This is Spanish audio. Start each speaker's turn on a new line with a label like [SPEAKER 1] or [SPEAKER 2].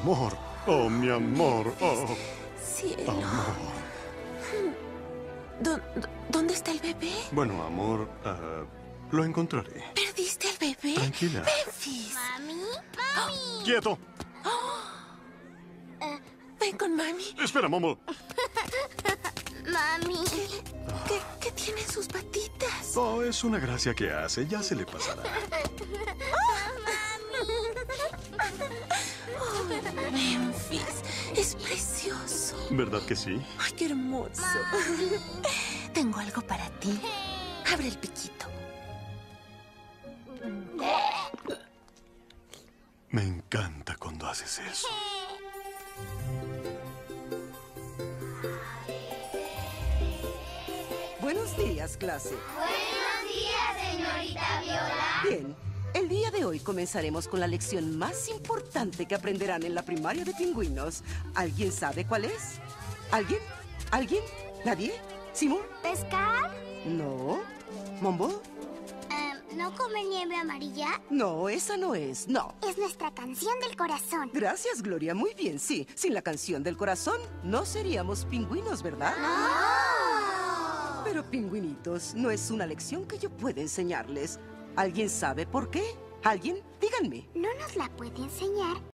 [SPEAKER 1] amor. Oh, mi amor. Oh,
[SPEAKER 2] Cielo.
[SPEAKER 1] amor.
[SPEAKER 2] ¿Dónde está el bebé?
[SPEAKER 1] Bueno, amor, lo encontraré.
[SPEAKER 2] ¿Perdiste al bebé?
[SPEAKER 1] Tranquila.
[SPEAKER 2] Memphis.
[SPEAKER 3] ¿Mami? ¡Mami!
[SPEAKER 1] ¡Quieto!
[SPEAKER 2] Ven con mami.
[SPEAKER 1] Espera, Momo.
[SPEAKER 3] ¡Mami!
[SPEAKER 2] ¿Qué tiene en sus patitas?
[SPEAKER 1] Oh, es una gracia que hace. Ya se le pasará.
[SPEAKER 2] Oh, Memphis, es precioso.
[SPEAKER 1] ¿Verdad que sí?
[SPEAKER 2] Ay, qué hermoso. Tengo algo para ti. Abre el piquito.
[SPEAKER 1] Me encanta cuando haces eso.
[SPEAKER 4] Buenos días, clase.
[SPEAKER 3] Buenos días, señorita Viola.
[SPEAKER 4] Bien, el día de hoy comenzaremos con la lección más importante que aprenderán en la primaria de pingüinos. ¿Alguien sabe cuál es? ¿Alguien? ¿Alguien? ¿Nadie? ¿Simón?
[SPEAKER 3] ¿Pescar?
[SPEAKER 4] No. ¿Mombo?
[SPEAKER 3] ¿No comer nieve amarilla?
[SPEAKER 4] No, esa no es. No.
[SPEAKER 3] Es nuestra canción del corazón.
[SPEAKER 4] Gracias, Gloria. Muy bien, sí. Sin la canción del corazón, no seríamos pingüinos, ¿verdad?
[SPEAKER 3] ¡No!
[SPEAKER 4] Pero, pingüinitos, no es una lección que yo pueda enseñarles. ¿Alguien sabe por qué? ¿Alguien? Díganme.
[SPEAKER 3] ¿No nos la puede enseñar?